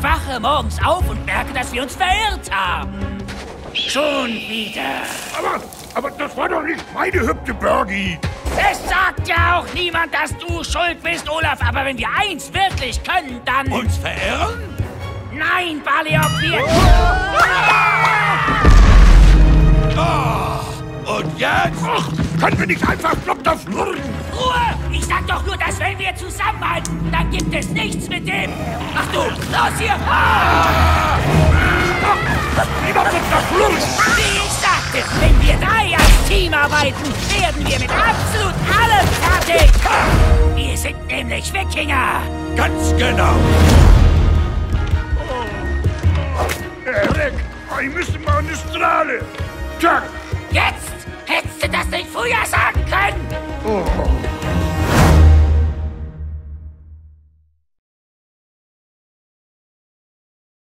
Ich wache morgens auf und merke, dass wir uns verirrt haben. Schon wieder. Aber das war doch nicht meine Hüpte, Bergi. Es sagt ja auch niemand, dass du schuld bist, Olaf. Aber wenn wir eins wirklich können, dann... Uns verirren? Nein, Baleok, wir... Oh, und jetzt? Ach, können wir nicht einfach flott da flurren? Ruhe! Ich sag doch nur, dass wenn wir zusammenhalten, dann gibt es nichts mit dem... Ach du, los hier! Lieber flott da flurren! Wie ich sagte, wenn wir drei als Team arbeiten, werden wir mit absolut allem fertig! Wir sind nämlich Wikinger! Ganz genau. Erik, wir müssen mal eine Strahle. Tja. Jetzt! Hättest du das nicht früher sagen können? Oh.